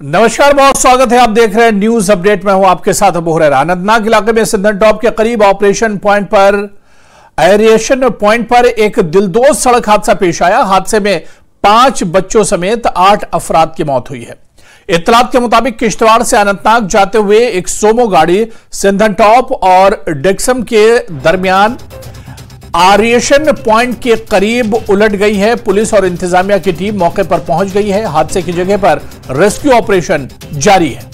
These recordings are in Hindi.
नमस्कार, बहुत स्वागत है। आप देख रहे हैं न्यूज अपडेट। मैं हूं आपके साथ अबू हुरैरा। अनंतनाग इलाके में सिंधन टॉप के करीब ऑपरेशन पॉइंट पर एरिएशन पॉइंट पर एक दिलदोज सड़क हादसा पेश आया। हादसे में 5 बच्चों समेत 8 अफराद की मौत हुई है। इत्तलात के मुताबिक किश्तवाड़ से अनंतनाग जाते हुए एक सोमो गाड़ी सिंधन टॉप और डेक्सम के दरमियान एरिएशन पॉइंट के करीब उलट गई है। पुलिस और इंतजामिया की टीम मौके पर पहुंच गई है। हादसे की जगह पर रेस्क्यू ऑपरेशन जारी है।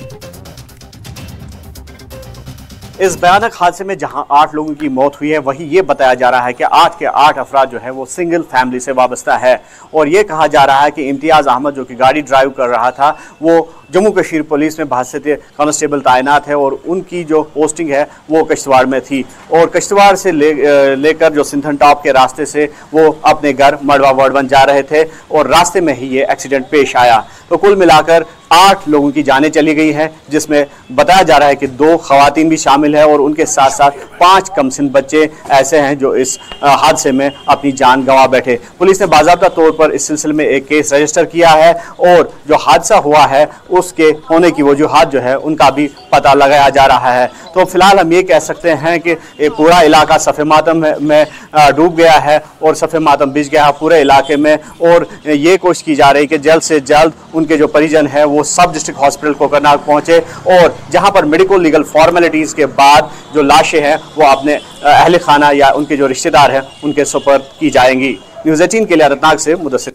इस भयानक हादसे में जहां 8 लोगों की मौत हुई है, वहीं ये बताया जा रहा है कि 8 के 8 अफराद जो है वो सिंगल फैमिली से वाबस्ता है। और ये कहा जा रहा है कि इम्तियाज अहमद जो कि गाड़ी ड्राइव कर रहा था, वो जम्मू कश्मीर पुलिस में बहसीत कांस्टेबल तैनात है और उनकी जो पोस्टिंग है वो किश्तवाड़ में थी। और किश्तवाड़ से लेकर जो सिंधन टॉप के रास्ते से वो अपने घर मड़वा वर्डवन जा रहे थे और रास्ते में ही ये एक्सीडेंट पेश आया। तो कुल मिलाकर 8 लोगों की जानें चली गई हैं, जिसमें बताया जा रहा है कि 2 खवातीन भी शामिल है और उनके साथ साथ 5 कमसिन बच्चे ऐसे हैं जो इस हादसे में अपनी जान गंवा बैठे। पुलिस ने बाज़ाब्ता तौर पर इस सिलसिले में एक केस रजिस्टर किया है और जो हादसा हुआ है उसके होने की वजूहात जो है उनका भी पता लगाया जा रहा है। तो फिलहाल हम ये कह सकते हैं कि पूरा इलाका सफ़े मातम में डूब गया है और सफ़े मातम बिछ गया है पूरे इलाके में। और ये कोशिश की जा रही है कि जल्द से जल्द उनके जो परिजन हैं वो सब डिस्ट्रिक्ट हॉस्पिटल कोकरनाग पहुंचे और जहां पर मेडिकल लीगल फॉर्मेलिटीज़ के बाद जो लाशें हैं वो अपने अहले खाना या उनके जो रिश्तेदार हैं उनके सुपर्द की जाएंगी। न्यूज़ 18 के लिए अनंतनाग से मुदस्सिर।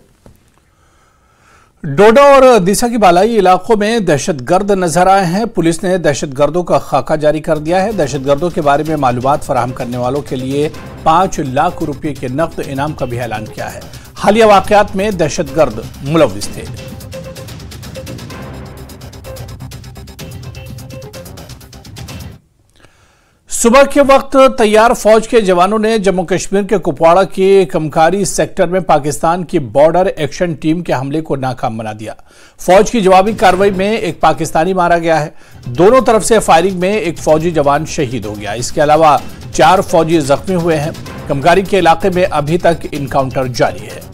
डोडा और दिशा की बालाई इलाकों में दहशतगर्द नजर आए हैं। पुलिस ने दहशतगर्दों का खाका जारी कर दिया है। दहशतगर्दों के बारे में मालूमात फराहम करने वालों के लिए 5 लाख रुपए के नकद इनाम का भी ऐलान किया है। हालिया वाकयात में दहशतगर्द मुलव्विस थे। सुबह के वक्त तैयार फौज के जवानों ने जम्मू कश्मीर के कुपवाड़ा के कमकारी सेक्टर में पाकिस्तान की बॉर्डर एक्शन टीम के हमले को नाकाम बना दिया। फौज की जवाबी कार्रवाई में एक पाकिस्तानी मारा गया है। दोनों तरफ से फायरिंग में एक फौजी जवान शहीद हो गया। इसके अलावा 4 फौजी जख्मी हुए हैं। कमकारी के इलाके में अभी तक इनकाउंटर जारी है।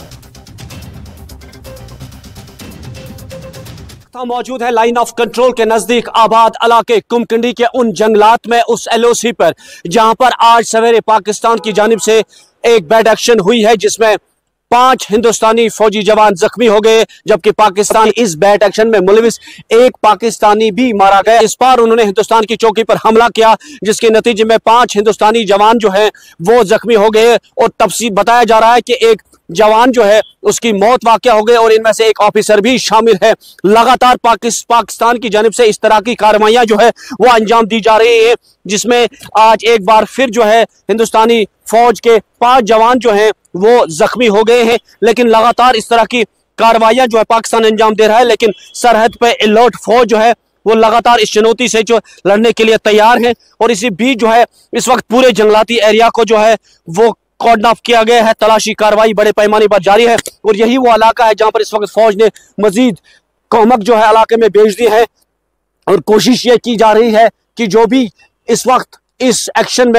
मौजूद है लाइन ऑफ कंट्रोल के नजदीक आबाद इलाके कुमकंडी के उन जंगलात में, उस एलओसी पर जहां पर आज सवेरे पाकिस्तान की जानिब से एक बैड एक्शन हुई है जिसमें 5 हिंदुस्तानी फौजी जवान जख्मी हो गए, जबकि पाकिस्तान इस बैड एक्शन में मुलविस एक पाकिस्तानी भी मारा गया। इस बार उन्होंने हिंदुस्तान की चौकी पर हमला किया जिसके नतीजे में 5 हिंदुस्तानी जवान जो हैं वो जख्मी हो गए और तफसील बताया जा रहा है कि एक जवान जो है उसकी मौत वाक़या हो गई और इनमें से एक ऑफिसर भी शामिल है। लगातार पाकिस्तान की जानिब से इस तरह की कार्रवाइयां जो है वो अंजाम दी जा रही है, जिसमें आज एक बार फिर जो है हिंदुस्तानी फौज के 5 जवान जो हैं वो जख्मी हो गए हैं। लेकिन लगातार इस तरह की कार्रवाइयां जो है पाकिस्तान अंजाम दे रहा है, लेकिन सरहद पे अलर्ट फौज जो है वो लगातार इस चुनौती से जो लड़ने के लिए तैयार है। और इसी बीच जो है इस वक्त पूरे जंगलाती एरिया को जो है वो कॉर्डन ऑफ किया गया है। तलाशी कार्रवाई बड़े पैमाने पर जारी है और यही वो इलाका है जहां पर इस वक्त फौज ने मजीद कुमक जो है इलाके में भेज दी है और कोशिश ये की जा रही है कि जो भी इस वक्त इस एक्शन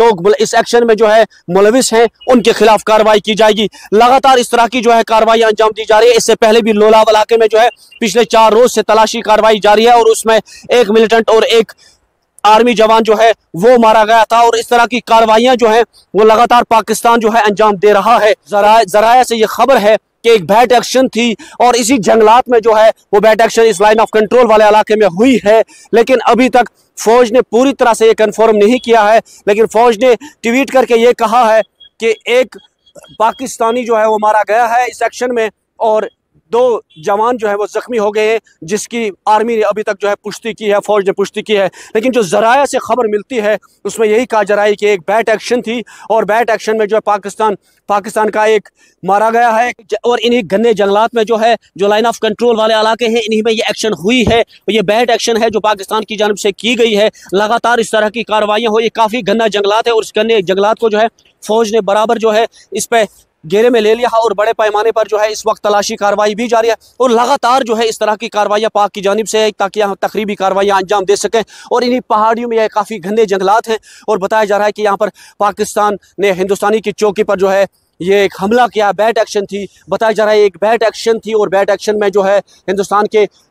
में जो है मुलविस हैं उनके खिलाफ कार्रवाई की जाएगी। लगातार इस तरह की जो है कार्रवाई अंजाम दी जा रही है। इससे पहले भी लोलाव इलाके में जो है पिछले 4 रोज से तलाशी कार्रवाई जारी है और उसमें एक मिलिटेंट और एक आर्मी जवान जो है वो मारा गया था। और इस तरह की कार्रवाइयां जो है वो लगातार पाकिस्तान जो है अंजाम दे रहा है। जराया से ये खबर है कि एक बैट एक्शन थी और इसी जंगलात में जो है वो बैट एक्शन इस लाइन ऑफ कंट्रोल वाले इलाके में हुई है, लेकिन अभी तक फौज ने पूरी तरह से ये कंफर्म नहीं किया है। लेकिन फौज ने ट्वीट करके ये कहा है कि एक पाकिस्तानी जो है वो मारा गया है इस एक्शन में और 2 जवान जो है वो जख्मी हो गए हैं, जिसकी आर्मी ने अभी तक जो है पुष्टि की है, फौज ने पुष्टि की है। लेकिन जो जराया से खबर मिलती है उसमें यही कहा जा रहा है कि एक बैट एक्शन थी और बैट एक्शन में जो है पाकिस्तान का एक मारा गया है। और इन्हीं घने जंगलात में जो है जो लाइन ऑफ कंट्रोल वाले इलाके हैं इन्हीं में ये एक्शन हुई है। ये बैट एक्शन है जो पाकिस्तान की जानिब से की गई है। लगातार इस तरह की कार्रवाइयाँ हो, ये काफ़ी घना जंगलात है और इस घने जंगलात को जो है फौज ने बराबर जो है इस पर घेरे में ले लिया और बड़े पैमाने पर जो है इस वक्त तलाशी कार्रवाई भी जारी है। और लगातार जो है इस तरह की कार्रवाइयाँ पाक की जानिब से है ताकि यहाँ तकरीबी कार्रवाइयाँ अंजाम दे सकें। और इन्हीं पहाड़ियों में यह काफ़ी घने जंगलात हैं और बताया जा रहा है कि यहाँ पर पाकिस्तान ने हिंदुस्तानी की चौकी पर जो है ये एक हमला किया, बैट एक्शन थी, बताया जा रहा है एक बैट एक्शन थी और बैट एक्शन में जो है हिंदुस्तान के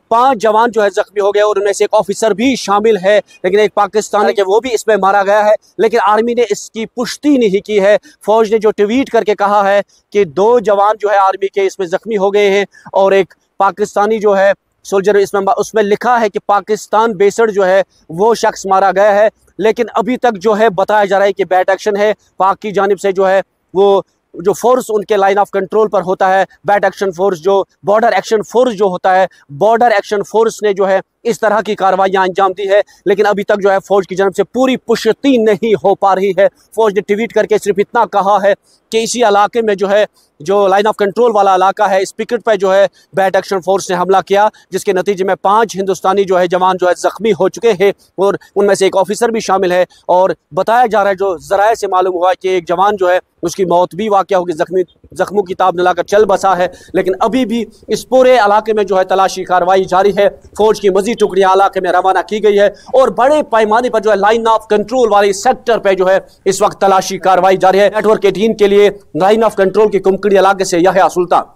5 जवान जो है जख्मी हो गए और उनमें से एक ऑफिसर भी शामिल है, लेकिन एक पाकिस्तानी के वो भी इसमें मारा गया है। लेकिन आर्मी ने इसकी पुष्टि नहीं की है। फौज ने जो ट्वीट करके कहा है कि 2 जवान जो है आर्मी के इसमें जख्मी हो गए हैं और एक पाकिस्तानी जो है सोल्जर इसमें, उसमें लिखा है कि पाकिस्तान बेस्ड जो है वो शख्स मारा गया है। लेकिन अभी तक जो है बताया जा रहा है कि बैट एक्शन है पाक की जानिब से, जो है वो जो फोर्स उनके लाइन ऑफ कंट्रोल पर होता है, बैट एक्शन फोर्स, जो बॉर्डर एक्शन फोर्स जो होता है, बॉर्डर एक्शन फोर्स ने जो है इस तरह की कार्रवाइयां अंजाम दी है। लेकिन अभी तक जो है फौज की जानब से पूरी पुष्टि नहीं हो पा रही है। फौज ने ट्वीट करके सिर्फ इतना कहा है कि इसी इलाके में जो है जो लाइन ऑफ कंट्रोल वाला इलाका है, इस पिकेट पर जो है बैट एक्शन फोर्स ने हमला किया, जिसके नतीजे में 5 हिंदुस्तानी जो है जवान जो है जख्मी हो चुके हैं और उनमें से एक ऑफिसर भी शामिल है। और बताया जा रहा है, जो ज़राए से मालूम हुआ कि एक जवान जो है उसकी मौत भी वाक़या होगी, जख्मों की ताब न लाकर चल बसा है। लेकिन अभी भी इस पूरे इलाके में जो है तलाशी कार्रवाई जारी है। फौज की मजीद टुकड़ियां इलाके में रवाना की गई है और बड़े पैमाने पर जो है लाइन ऑफ कंट्रोल वाले सेक्टर पे जो है इस वक्त तलाशी कार्रवाई जारी है। नेटवर्क 18 के लिए लाइन ऑफ कंट्रोल की कुमकड़ी इलाके से यह सुल्तान।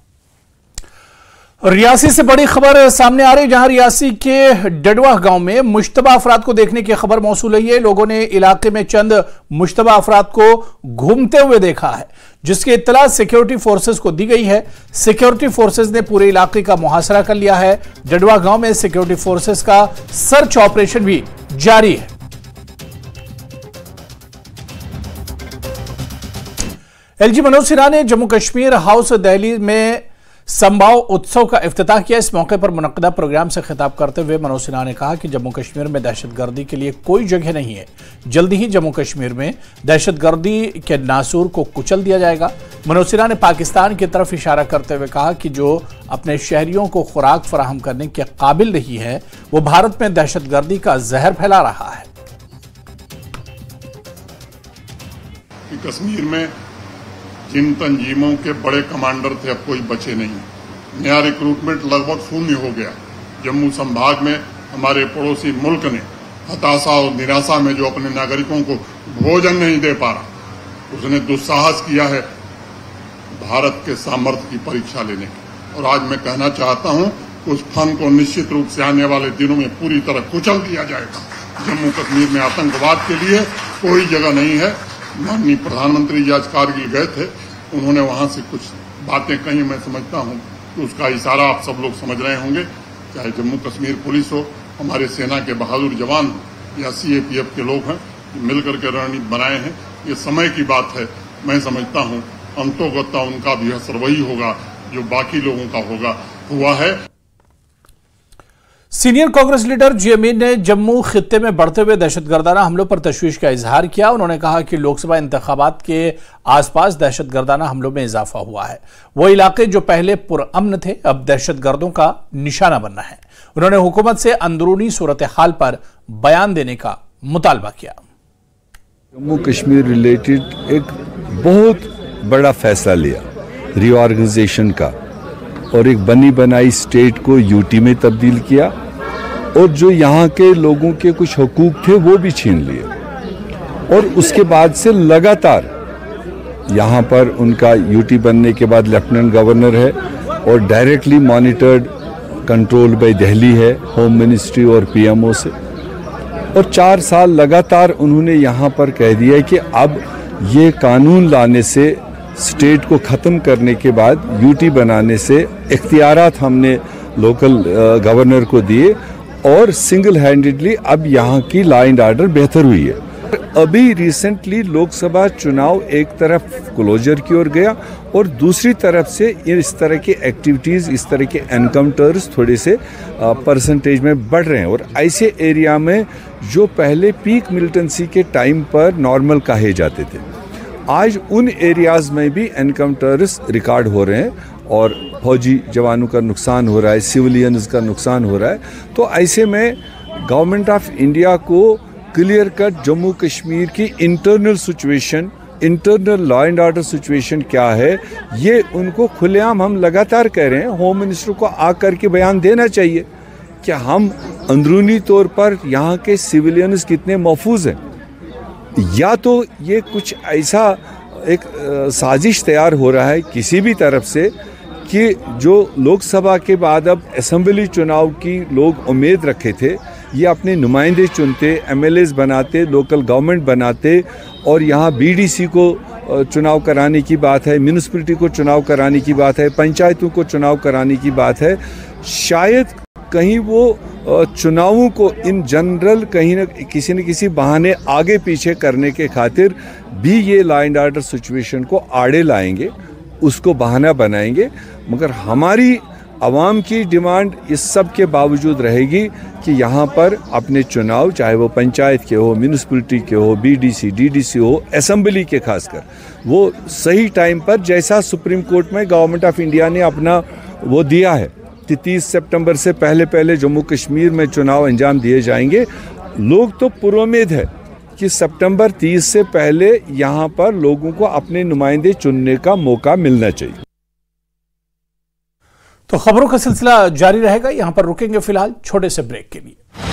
रियासी से बड़ी खबर सामने आ रही, जहां रियासी के डडवा गांव में मुश्तबा अफराद को देखने की खबर मौसूल हुई है। लोगों ने इलाके में चंद मुश्तबा अफराद को घूमते हुए देखा है, जिसकी इत्तला सिक्योरिटी फोर्सेस को दी गई है। सिक्योरिटी फोर्सेस ने पूरे इलाके का मुहासरा कर लिया है। डडवा गांव में सिक्योरिटी फोर्सेस का सर्च ऑपरेशन भी जारी है। एलजी मनोज सिन्हा ने जम्मू कश्मीर हाउस दिल्ली में संभाव उत्सव का इफ्तिताह किया। इस मौके पर मुनक्किदा प्रोग्राम से खिताब करते हुए मनोज सिन्हा ने कहा कि जम्मू कश्मीर में दहशतगर्दी के लिए कोई जगह नहीं है। जल्दी ही जम्मू कश्मीर में दहशतगर्दी के नासूर को कुचल दिया जाएगा। मनोज सिन्हा ने पाकिस्तान की तरफ इशारा करते हुए कहा कि जो अपने शहरियों को खुराक फराहम करने के काबिल नहीं है, वो भारत में दहशतगर्दी का जहर फैला रहा है। कश्मीर में जिन तंजीमों के बड़े कमांडर थे अब कोई बचे नहीं। नया रिक्रूटमेंट लगभग शून्य हो गया। जम्मू संभाग में हमारे पड़ोसी मुल्क ने हताशा और निराशा में जो अपने नागरिकों को भोजन नहीं दे पा रहा, उसने दुस्साहस किया है भारत के सामर्थ्य की परीक्षा लेने की। और आज मैं कहना चाहता हूं कि उस फन को निश्चित रूप से आने वाले दिनों में पूरी तरह कुचल दिया जाएगा। जम्मू कश्मीर में आतंकवाद के लिए कोई जगह नहीं है। माननीय प्रधानमंत्री जी आज कारगिल गए थे, उन्होंने वहां से कुछ बातें कही, मैं समझता हूं कि उसका इशारा आप सब लोग समझ रहे होंगे। चाहे जम्मू कश्मीर पुलिस हो, हमारे सेना के बहादुर जवान हो या सीएपीएफ के लोग हैं, मिलकर के रणनीति बनाए हैं। ये समय की बात है। मैं समझता हूं अंतोगत्ता उनका भी असर वही होगा जो बाकी लोगों का हुआ है। Senior Congress leader G Amin ने जम्मू खित्ते में बढ़ते हुए दहशतगर्दाना हमलों पर तशवीश का इजहार किया। उन्होंने कहा कि लोकसभा इंतखाबात के आसपास दहशतगर्दाना हमलों में इजाफा हुआ है। वो इलाके जो पहले पुरअमन थे, अब दहशतगर्दों का निशाना बनना है। उन्होंने हुकूमत से अंदरूनी सूरत हाल पर बयान देने का मुतालबा किया। जम्मू कश्मीर रिलेटेड एक बहुत बड़ा फैसला लिया रीऑर्गेनाइजेशन का, और एक बनी बनाई स्टेट को यूटी में तब्दील किया, और जो यहाँ के लोगों के कुछ हुकूक थे वो भी छीन लिए। और उसके बाद से लगातार यहाँ पर उनका यूटी बनने के बाद लेफ्टिनेंट गवर्नर है और directly monitored control by Delhi है, होम मिनिस्ट्री और पीएमओ से। और 4 साल लगातार उन्होंने यहाँ पर कह दिया कि अब ये कानून लाने से, स्टेट को ख़त्म करने के बाद यूटी बनाने से इख्तियारात हमने लोकल गवर्नर को दिए, और सिंगल हैंडेडली अब यहाँ की लॉ एंड ऑर्डर बेहतर हुई है। अभी रिसेंटली लोकसभा चुनाव एक तरफ क्लोजर की ओर गया और दूसरी तरफ से इस तरह की एक्टिविटीज़, इस तरह के एनकाउंटर्स थोड़े से परसेंटेज में बढ़ रहे हैं। और ऐसे एरिया में जो पहले पीक मिलिटेंसी के टाइम पर नॉर्मल कहे जाते थे, आज उन एरियाज़ में भी एनकाउंटर्स रिकॉर्ड हो रहे हैं और फौजी जवानों का नुकसान हो रहा है, सिविलियंस का नुकसान हो रहा है। तो ऐसे में गवर्नमेंट ऑफ इंडिया को क्लियर कट जम्मू कश्मीर की internal situation, internal law and order situation क्या है, ये उनको खुलेआम हम लगातार कह रहे हैं। होम मिनिस्टर को आकर के बयान देना चाहिए कि हम अंदरूनी तौर पर यहाँ के सिविलियंस कितने महफूज हैं, या तो ये कुछ ऐसा एक साजिश तैयार हो रहा है किसी भी तरफ से कि जो लोकसभा के बाद अब असेंबली चुनाव की लोग उम्मीद रखे थे, ये अपने नुमाइंदे चुनते, एमएलएस बनाते, लोकल गवर्नमेंट बनाते, और यहाँ बीडीसी को चुनाव कराने की बात है, म्यूनिसिपैलिटी को चुनाव कराने की बात है, पंचायतों को चुनाव कराने की बात है। शायद कहीं वो चुनावों को इन जनरल कहीं न किसी बहाने आगे पीछे करने के खातिर भी ये लॉ एंड ऑर्डर सिचुएशन को आड़े लाएंगे, उसको बहाना बनाएंगे। मगर हमारी आवाम की डिमांड इस सब के बावजूद रहेगी कि यहाँ पर अपने चुनाव, चाहे वो पंचायत के हो, म्यूनिसिपैलिटी के हो, बीडीसी, डीडीसी हो, असेंबली के खासकर, वो सही टाइम पर, जैसा सुप्रीम कोर्ट में गवर्नमेंट ऑफ इंडिया ने अपना वो दिया है कि 30 सितंबर से पहले जम्मू कश्मीर में चुनाव अंजाम दिए जाएंगे। लोग तो पुरुम्मीद है कि सितंबर 30 से पहले यहाँ पर लोगों को अपने नुमाइंदे चुनने का मौका मिलना चाहिए। तो खबरों का सिलसिला जारी रहेगा, यहां पर रुकेंगे फिलहाल छोटे से ब्रेक के लिए।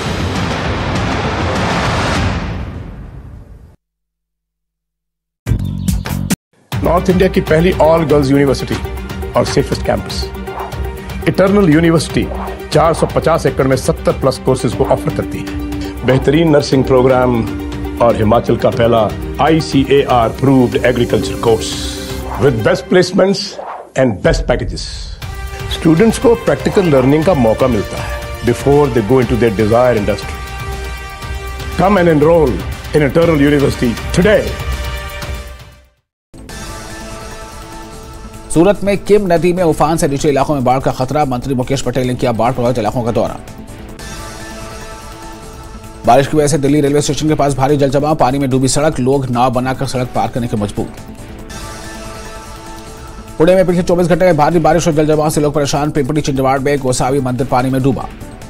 नॉर्थ इंडिया की पहली ऑल गर्ल्स यूनिवर्सिटी और सेफेस्ट कैंपस इटर्नल यूनिवर्सिटी 450 एकड़ में 70 प्लस कोर्सेज को ऑफर करती है। बेहतरीन नर्सिंग प्रोग्राम और हिमाचल का पहला ICAR approved agriculture course with best placements and best packages. Students को प्रैक्टिकल लर्निंग का मौका मिलता है before they go into their desire industry. Come and enroll in eternal university today. Surat में किम नदी में उफान से नीचे इलाकों में बाढ़ का खतरा, मंत्री मुकेश पटेल ने किया बाढ़ प्रभावित इलाकों का दौरा। बारिश की वजह से दिल्ली रेलवे स्टेशन के पास भारी जलजमाव, पानी में डूबी सड़क, लोग नाव बनाकर सड़क पार करने के मजबूर। पुणे में पिछले 24 घंटे में भारी बारिश और जलजमाव से लोग परेशान, पिंपरी चिंचवाड़ में गोसावी मंदिर पानी में डूबा।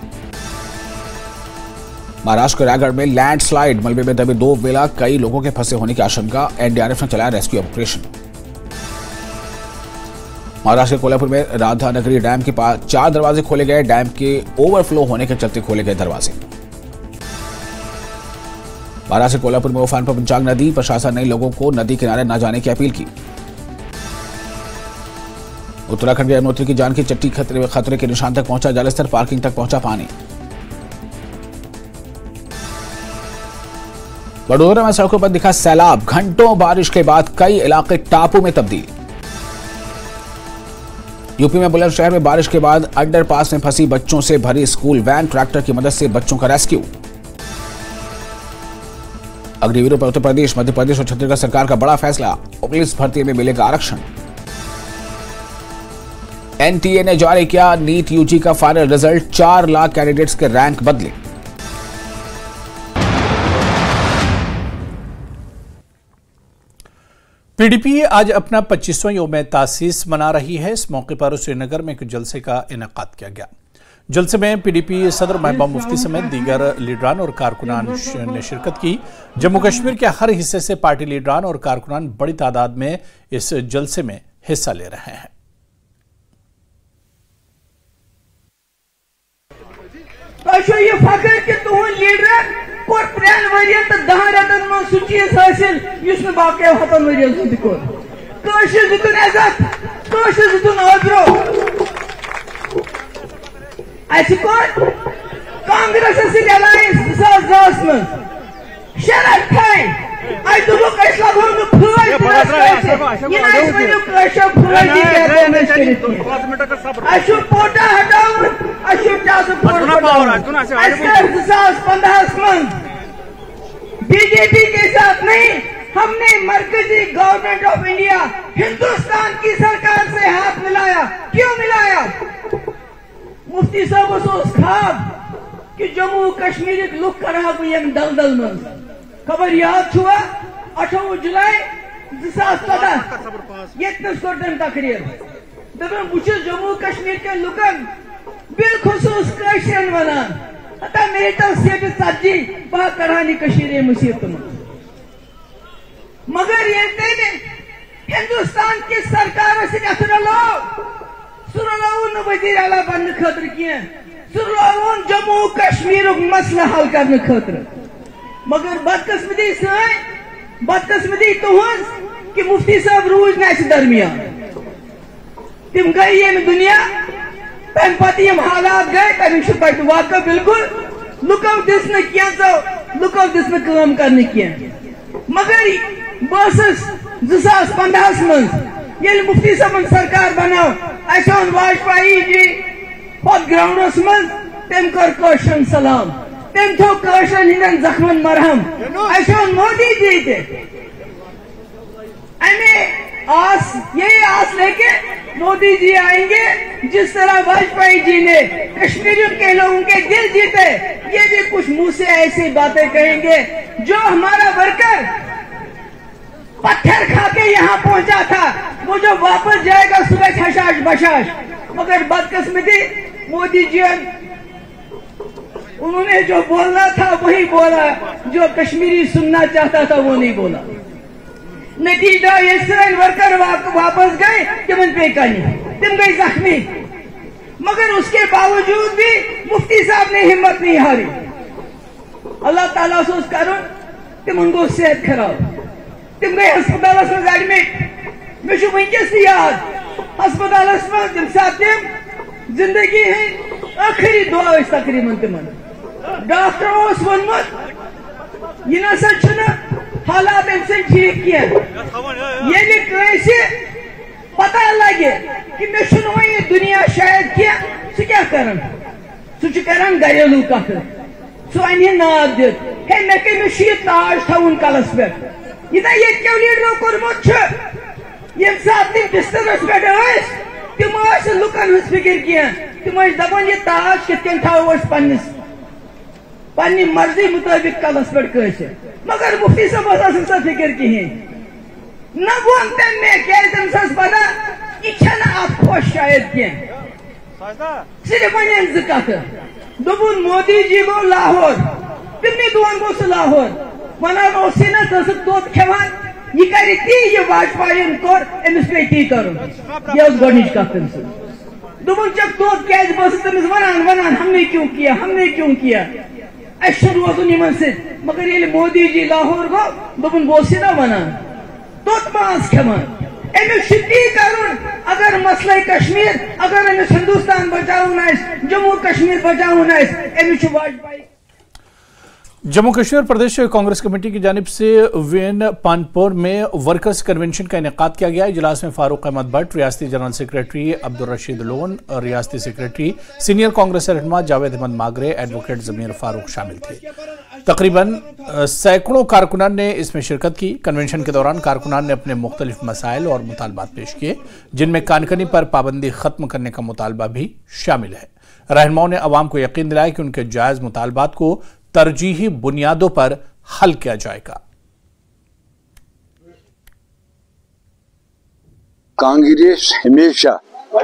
महाराष्ट्र के रायगढ़ में लैंडस्लाइड, मलबे में दबे 2 विला, कई लोगों के फंसे होने की आशंका, एनडीआरएफ ने चलाया रेस्क्यू ऑपरेशन। महाराष्ट्र के कोल्हापुर में राधानगरी डैम के पास 4 दरवाजे खोले गए, डैम के ओवरफ्लो होने के चलते खोले गए दरवाजे। महाराष्ट्र के कोल्हापुर में उफान पर पंचांग नदी, प्रशासन ने लोगों को नदी किनारे न जाने की अपील की। उत्तराखंड के यमुनोत्री की जानकी चट्टी खतरे के निशान तक पहुंचा जलस्तर, पार्किंग तक पहुंचा पानी। वडोदरा में सड़कों पर दिखा सैलाब, घंटों बारिश के बाद कई इलाके टापू में तब्दील। यूपी में बुलंदशहर में बारिश के बाद अंडरपास में फंसी बच्चों से भरी स्कूल वैन, ट्रैक्टर की मदद से बच्चों का रेस्क्यू। अग्निवीरों पर उत्तर प्रदेश, मध्य प्रदेश और छत्तीसगढ़ सरकार का बड़ा फैसला, पुलिस भर्ती में मिलेगा आरक्षण। एनटीए ने जारी किया नीट यूजी का फाइनल रिजल्ट, 4 लाख कैंडिडेट्स के रैंक बदले। पीडीपी आज अपना 25वां यौम तासीस मना रही है। इस मौके पर श्रीनगर में एक जलसे का इनेकाद किया गया। जलसे में पीडीपी सदर महबूबा मुफ्ती समेत दीगर लीडरान और कारकुनान ने शिरकत की। जम्मू कश्मीर के हर हिस्से से पार्टी लीडरान और कारकुनान बड़ी तादाद में इस जलसे में हिस्सा ले रहे हैं। ये फकर कि तुम लीडर कोर प्रेन वरियन तो 10 रतन में सु चीज हासिल युस में बाकी 7 वरियन सुन कोर कशिश दुन इज्जत कशिश दुन आदरो ऐसे कोर कांग्रेस से अलायंस 2010 में शरत है आई तो लोग ऐसा हम फुल ये नहीं में कशा फुल दी कहते हैं अशु पोटा हटाओ अशु जास ऐसे 2015 में बीजेपी के साथ नहीं, हमने मरकजी गवर्नमेंट ऑफ इंडिया हिंदुस्तान की सरकार से हाथ मिलाया। क्यों मिलाया? मुफ्ती साहब उस खाब कि जम्मू कश्मीर लुक करा दलदल में खबर याद छुआ 28 जुलाई 2014 यस कोर तकरीर दपन बुछ जम्मू कश्मीर के लुकन बिलखुसूस कशन वनान अतः मेरिटल सीट 40 बह करानी कशीर मुसीबत में मगर ये हिंदुस्तान की सरकार से सुरलाउन वजीर आला बनने खतर किए सुरलाउन जम्मू कश्मीर मसला हल करने खतर मगर बदकिस्मती तुहस कि मुफ्ती साहब रूज न दरमियान तिम गई ये दुनिया तम पत हालात गए तमें वाक़ बिल्कुल लुको दिस लुको दिस काम कर मगर बस 2015 मं मुफ्ती साहब सरकार बनाव अन वाजपेयी जी पत ग्राउंडस मं तम कर सलाम तम थो हंदन जख्मन मरहम अन मोदी जी ते आस यही आस लेके मोदी जी आएंगे जिस तरह वाजपेयी जी ने कश्मीरियों के लोगों के दिल जीते, ये भी कुछ मुंह से ऐसी बातें कहेंगे। जो हमारा वर्कर पत्थर खा के यहाँ पहुंचा था वो जो वापस जाएगा सुबह हशाश बशाश, मगर बदकिस्मती मोदी जी उन्होंने जो बोलना था वही बोला, जो कश्मीरी सुनना चाहता था वो नहीं बोला। नतीजा ये सिविल वर्कर वापस गए तिमन पे तिम गई जख्मी, मगर उसके बावजूद भी मुफ्ती साहब ने हिम्मत नहीं हारी। अल्लाह ताला से उस कारण तिमन को सेहत खराब, तिम गए अस्पताल में एडमिट। मे वनकस याद अस्पताल में तम सात तिम जिंदगी है आखिरी दुआ तकरीबन तिमन डॉक्टर वोनमुत यह ना हालात अम ठीक ये पता लगे कि मे ये दुनिया शायद क्या कर घरेलू कथ सह अन नाद दित हे मे कमिस ताज थवन कलस पे यह ये लीडरो कोर्मुत ये सात तम बिस्तरस पे तम लुकन हज फिक्र कम दपान यह ताज कित थो पन्नी मर्जी मुताबिक कलस पे कैसे, मगर मुफ्ती साहब सा फिक्र कहें न वो क्या पता यह खुश शायद कह सिर्फ वन ज कथ दोपुन मोदी जी गो लाहौर तिमनी दोन गो सह लाहौर वनान ना तोत खेवान यह कर ती यह वाजपेयी कोर अमिस पे ती कर यह गोच कथ दोपुन चक तोत क्या बस तमिस वनान हमने क्यों किया रोजन इन मगर ये मोदी जी लाहौर गो दोपुन बो ना वनान तोत मास खेवान अमिस ती कर अगर मसले कश्मीर अगर अमिस हिंदुस्तान बचावन जम्मू कश्मीर बचावन अमिस वाजपेयी। जम्मू कश्मीर प्रदेश कांग्रेस कमेटी की जानिब से वेन पानपुर में वर्कर्स कन्वेंशन का इनेकाद किया गया। इजलास में फारूक अहमद भट्ट, रियासती जनरल सेक्रेटरी अब्दुल रशीद लोन, रियासती सेक्रेटरी सीनियर कांग्रेस रहनुमा जावेद अहमद मागरे, एडवोकेट जमीर फारूक शामिल थे। तकरीबन सैकड़ों कारकुनान ने इसमें शिरकत की। कन्वेंशन के दौरान कारकुनान ने अपने मुख्तलिफ मसाइल और मुतालबात पेश किए, जिनमें कानकनी पर पाबंदी खत्म करने का मुतालबा भी शामिल है। रहनुमाओं ने अवाम को यकीन दिलाया कि उनके जायज मुतालबात को तरजीही बुनियादों पर हल किया जाएगा। कांग्रेस हमेशा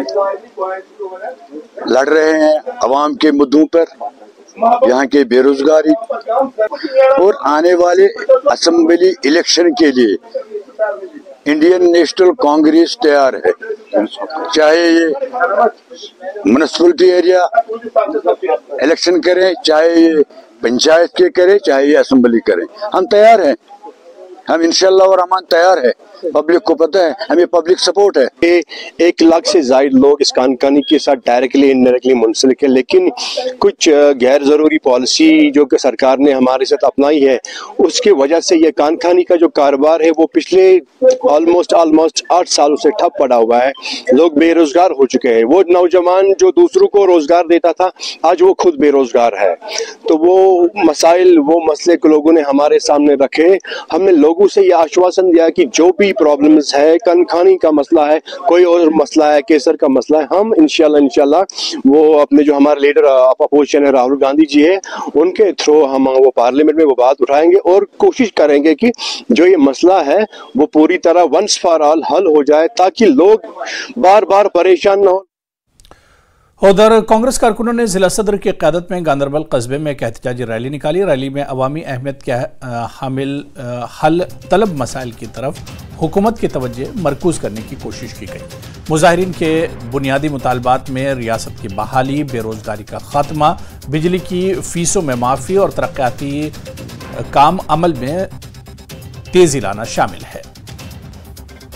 लड़ रहे हैं अवाम के मुद्दों पर, यहाँ के बेरोजगारी और आने वाले असेंबली इलेक्शन के लिए इंडियन नेशनल कांग्रेस तैयार है। चाहे ये म्युनिसिपलिटी एरिया इलेक्शन करें, चाहे ये पंचायत के करें, चाहे ये असेंबली करें, हम तैयार हैं। हम इंशाल्लाह और अमान तैयार है। पब्लिक को पता है, हमें पब्लिक सपोर्ट है। 1 लाख से ज्यादा लोग इस कानकानी के साथ डायरेक्टली इनडायरेक्टली मुंसलिक है, लेकिन कुछ गैर जरूरी पॉलिसी जो कि सरकार ने हमारे साथ अपनाई है, उसकी वजह से ये कानकानी का जो कारोबार है वो पिछले ऑलमोस्ट 8 सालों से ठप पड़ा हुआ है। लोग बेरोजगार हो चुके हैं। वो नौजवान जो दूसरों को रोजगार देता था, आज वो खुद बेरोजगार है। तो वो मसाइल, वो मसले को लोगों ने हमारे सामने रखे। हमने लोगों से ये आश्वासन दिया कि जो भी प्रॉब्लम्स है, कानखानी का मसला है, कोई और मसला है, केसर का मसला है, हम इंशाल्लाह वो अपने जो हमारे लीडर अपोजिशन है राहुल गांधी जी है, उनके थ्रू हम वो पार्लियामेंट में वो बात उठाएंगे और कोशिश करेंगे कि जो ये मसला है वो पूरी तरह वंस फॉर ऑल हल हो जाए, ताकि लोग बार बार परेशान न हो। उधर कांग्रेस कारकुनों ने जिला सदर की क़यादत में गांदरबल कस्बे में एक एहतजाजी रैली निकाली। रैली में अवामी अहमियत के हामिल हल तलब मसाइल की तरफ हुकूमत की तवज्जो मरकूज करने की कोशिश की गई। मुजाहिरीन के बुनियादी मुतालबात में रियासत की बहाली, बेरोजगारी का खात्मा, बिजली की फीसों में माफ़ी और तरक्याती काम अमल में तेजी लाना शामिल है।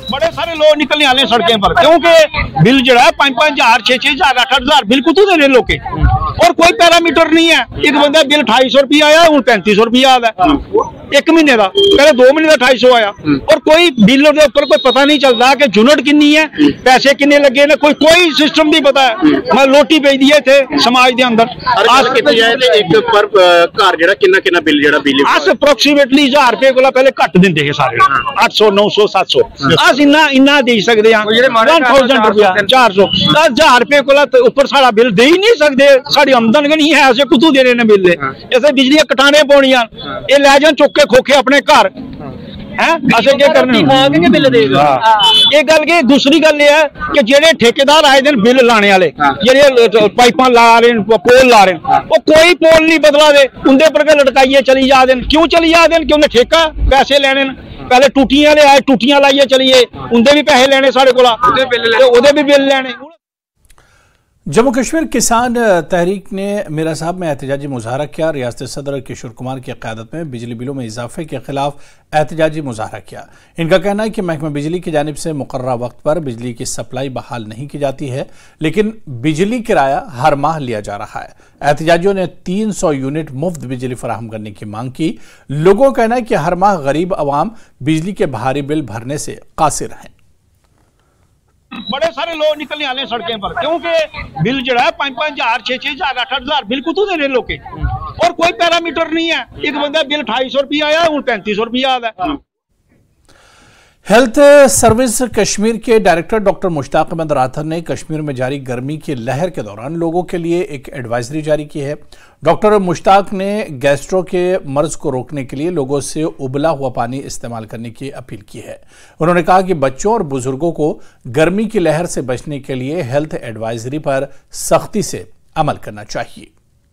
बड़े सारे लोग निकलने वाले सड़कें पर, क्योंकि बिल जो है 5,000, 6,000, 8,000 बिल कुछ देने लोग के, और कोई पैरामीटर नहीं है। एक बंदा बिल 250 रुपया आया, हूँ 3500 रुपया आ है एक महीने का, पहले 2 महीने का 250 आया, और कोई बिल के ऊपर कोई पता नहीं चलता कि यूनिट कितनी है, पैसे कितने लगे ने, कोई सिस्टम नहीं पता है। मैं लोटी भेज दिए थे समाज के अंदर, एक पर घर जेड़ा कितना बिल जेड़ा बिजली अस अप्रोक्सीमेटली 1000 रुपए को पहले घट देंगे सारे, 800, 900, 700 अस इन्ना दे सकते हैं, 1000 रुपया 400, 1000 रुपए को ऊपर सारा बिल दे ही नहीं सकते, साड़ी आमदन नहीं है, ऐसे कुतू दे रहे बिल, ऐसे बिजली कटाने पौनियां, ये लै जान चुक के खोखे अपने घर दूसरी गल है कि जेडे ठेकेदार आए दिन बिल लाने वाले, जेडे पाइपां ला रहे हैं, पोल ला रहे हैं, वो कोई पोल नहीं बदला दे, उनके पर लटकाइए चली जा देन। क्यों चली जा देन? कि उन्हें ठेका पैसे लेने, पहले टूटियां ले आए, टूटियां लाइए चलिए, उनके भी पैसे लेने साढ़े को, ओदे भी बिल लेने। जम्मू कश्मीर किसान तहरीक ने मीरा साहब में एहतजाजी मुजाहरा किया। रियासती सदर किशोर कुमार की क़यादत में बिजली बिलों में इजाफे के खिलाफ एहतजाजी मुजाहरा किया। इनका कहना है कि महकमा बिजली की जानिब से मुकर्ररा वक्त पर बिजली की सप्लाई बहाल नहीं की जाती है, लेकिन बिजली किराया हर माह लिया जा रहा है। एहतजाजियों ने 300 यूनिट मुफ्त बिजली फराहम करने की मांग की। लोगों का कहना है कि हर माह गरीब अवाम बिजली के भारी बिल भरने से कासिर हैं। बड़े सारे लोग निकलने वाले सड़कें पर, क्योंकि बिल जो है 5,000, 6,000, 8,000 बिल कुछ देने लोग के, और कोई पैरामीटर नहीं है। एक बंदा बिल 250 रुपया आया, हूँ 3500 रुपया आ है। हेल्थ सर्विस कश्मीर के डायरेक्टर डॉक्टर मुश्ताक अहमद राथर ने कश्मीर में जारी गर्मी की लहर के दौरान लोगों के लिए एक एडवाइजरी जारी की है। डॉक्टर मुश्ताक ने गैस्ट्रो के मर्ज को रोकने के लिए लोगों से उबला हुआ पानी इस्तेमाल करने की अपील की है। उन्होंने कहा कि बच्चों और बुजुर्गों को गर्मी की लहर से बचने के लिए हेल्थ एडवाइजरी पर सख्ती से अमल करना चाहिए।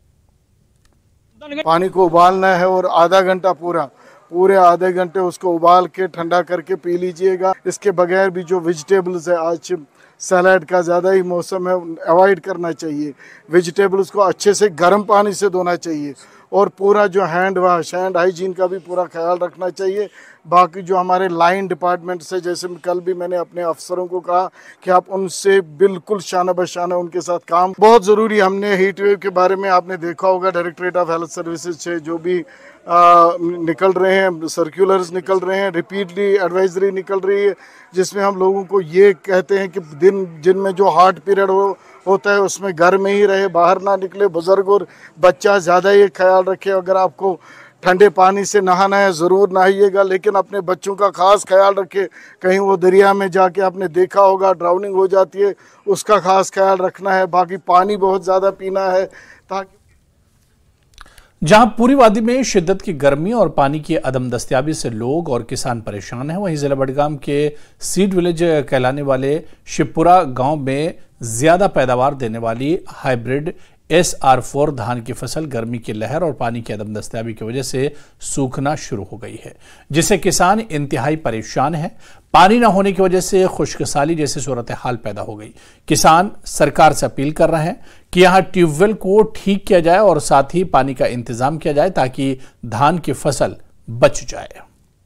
पानी को उबालना है और आधा घंटा पूरे आधे घंटे उसको उबाल के ठंडा करके पी लीजिएगा। इसके बगैर भी जो वेजिटेबल्स है, आज सैलड का ज़्यादा ही मौसम है, अवॉइड करना चाहिए। वेजिटेबल्स को अच्छे से गर्म पानी से धोना चाहिए, और पूरा जो हैंड वाश, हैंड हाइजीन का भी पूरा ख्याल रखना चाहिए। बाकी जो हमारे लाइन डिपार्टमेंट से, जैसे कल भी मैंने अपने अफसरों को कहा कि आप उनसे बिल्कुल शाना बशाना उनके साथ काम बहुत ज़रूरी। हमने हीट वेव के बारे में आपने देखा होगा, डायरेक्टरेट ऑफ हेल्थ सर्विसेज से जो भी निकल रहे हैं, सर्कुलर्स निकल रहे हैं, रिपीटली एडवाइजरी निकल रही है, जिसमें हम लोगों को ये कहते हैं कि जिनमें जो हॉट पीरियड होता है उसमें घर में ही रहे, बाहर ना निकले। बुजुर्ग और बच्चा ज़्यादा ये ख्याल रखे। अगर आपको ठंडे पानी से नहाना है ज़रूर नहाइएगा, लेकिन अपने बच्चों का ख़ास ख्याल रखें। कहीं वो दरिया में जाके आपने देखा होगा ड्राउनिंग हो जाती है, उसका ख़ास ख्याल रखना है। बाकी पानी बहुत ज़्यादा पीना है, ताकि जहां पूरी वादी में शिद्दत की गर्मी और पानी की अदम दस्तयाबी से लोग और किसान परेशान हैं, वहीं जिला बडगाम के सीड विलेज कहलाने वाले शिवपुरा गांव में ज्यादा पैदावार देने वाली हाइब्रिड SR4 धान की फसल गर्मी की लहर और पानी की अदम दस्तयाबी की वजह से सूखना शुरू हो गई है, जिससे किसान इंतहाई परेशान हैं। पानी न होने की वजह से खुश्कसाली जैसी सूरत हाल पैदा हो गई। किसान सरकार से अपील कर रहे हैं कि यहां ट्यूबवेल को ठीक किया जाए और साथ ही पानी का इंतजाम किया जाए ताकि धान की फसल बच जाए।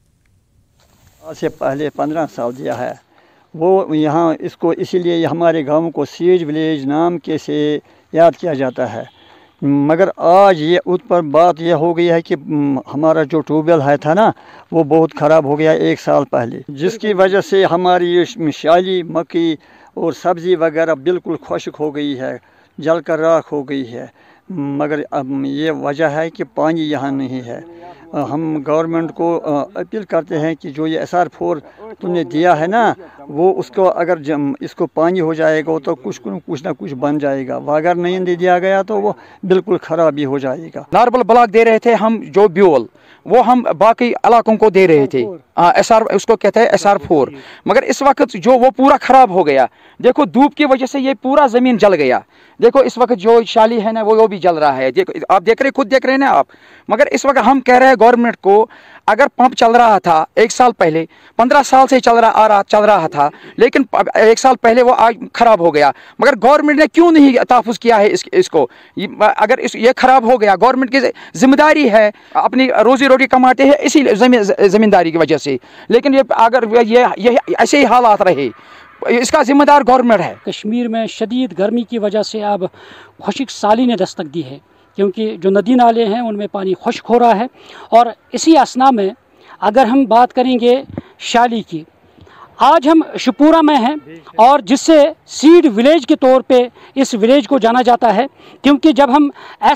आज से पहले 15 साल दिया है वो यहाँ, इसको इसीलिए हमारे गांव को सीड विलेज नाम के से याद किया जाता है। मगर आज ये उस पर बात यह हो गई है कि हमारा जो ट्यूबवेल है था ना, वो बहुत ख़राब हो गया 1 साल पहले, जिसकी वजह से हमारी ये शाली मक्की और सब्ज़ी वगैरह बिल्कुल खुश्क हो गई है, जल कर राख हो गई है। मगर अब ये वजह है कि पानी यहाँ नहीं है। हम गवर्नमेंट को अपील करते हैं कि जो ये SR4 तुमने दिया है ना, वो उसको अगर इसको पानी हो जाएगा तो कुछ ना कुछ बन जाएगा, अगर नहीं दिया गया तो वो बिल्कुल ख़राब ही हो जाएगा। नॉर्मल ब्लॉक दे रहे थे हम, जो ब्यूल वो हम बाकी इलाकों को दे रहे थे, उसको कहते हैं SR4। मगर इस वक्त जो वो पूरा ख़राब हो गया। देखो धूप की वजह से ये पूरा ज़मीन जल गया। देखो इस वक्त जो शाली है ना, वो भी जल रहा है। देखो आप देख रहे, खुद देख रहे हैं ना आप। मगर इस वक्त हम कह रहे हैं गवर्नमेंट को, अगर पंप चल रहा था 1 साल पहले, 15 साल से चल रहा था, लेकिन 1 साल पहले वो आज ख़राब हो गया। मगर गवर्नमेंट ने क्यों नहीं तहफ़्फ़ुज़ किया है इसको? अगर ये ख़राब हो गया, गवर्नमेंट की जिम्मेदारी है अपनी रोज़ रोजी रोटी कमाते हैं इसी ज़मींदारी की वजह से। लेकिन ये अगर ये ऐसे ही हालात रहे, इसका जिम्मेदार गवर्नमेंट है। कश्मीर में शदीद गर्मी की वजह से अब खुश्क साली ने दस्तक दी है, क्योंकि जो नदी नाले हैं उनमें पानी खुश्क हो रहा है। और इसी असना में अगर हम बात करेंगे शाली की, आज हम शुपूरा में हैं और जिससे सीड विलेज के तौर पे इस विलेज को जाना जाता है, क्योंकि जब हम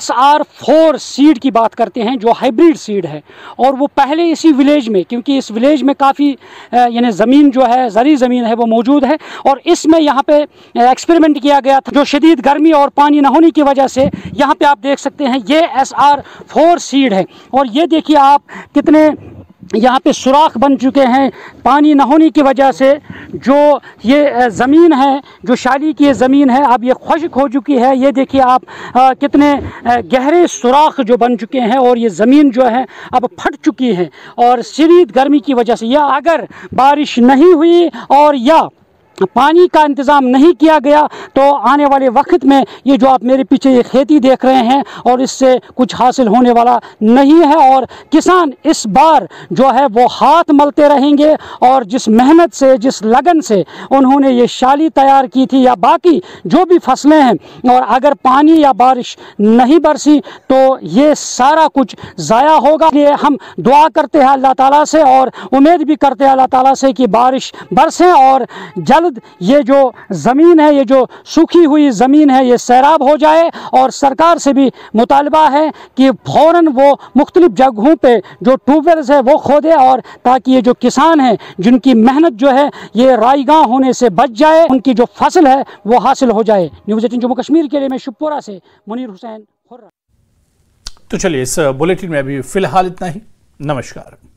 SR4 सीड की बात करते हैं जो हाइब्रिड सीड है, और वो पहले इसी विलेज में, क्योंकि इस विलेज में काफ़ी यानी ज़मीन जो है ज़री ज़मीन है वो मौजूद है, और इसमें यहाँ पे एक्सपेरिमेंट किया गया था। जो शदीद गर्मी और पानी न होने की वजह से यहाँ पे आप देख सकते हैं ये SR4 सीड है, और ये देखिए आप कितने यहाँ पे सुराख बन चुके हैं पानी न होने की वजह से। जो ये ज़मीन है, जो शाली की ज़मीन है, अब ये खुश्क हो चुकी है। ये देखिए आप कितने गहरे सुराख जो बन चुके हैं, और ये ज़मीन जो है अब फट चुकी है और शदीद गर्मी की वजह से, या अगर बारिश नहीं हुई और या पानी का इंतज़ाम नहीं किया गया तो आने वाले वक्त में ये जो आप मेरे पीछे ये खेती देख रहे हैं और इससे कुछ हासिल होने वाला नहीं है, और किसान इस बार जो है वो हाथ मलते रहेंगे। और जिस मेहनत से, जिस लगन से उन्होंने ये शाली तैयार की थी या बाकी जो भी फसलें हैं, और अगर पानी या बारिश नहीं बरसी तो ये सारा कुछ ज़ाया होगा। ये हम दुआ करते हैं अल्लाह ताला से और उम्मीद भी करते हैं अल्लाह ताला से कि बारिश बरसे और जल्द ये जो ज़मीन है, ये जो सूखी हुई ज़मीन है, ये सैराब हो जाए। और सरकार से भी मुतालबा है कि फ़ौरन वो मुख्तलिफ जगहों पे जो ट्यूबवेल्स है वो खोदे, और ताकि ये जो किसान हैं जिनकी मेहनत जो है ये रायगां होने से बच जाए, उनकी जो फसल है वो हासिल हो जाए। न्यूज़ 18 जम्मू कश्मीर के लिए मैं शुपूरा से मुनीर हुसैन। तो चलिए इस बुलेटिन में अभी फिलहाल इतना ही। नमस्कार।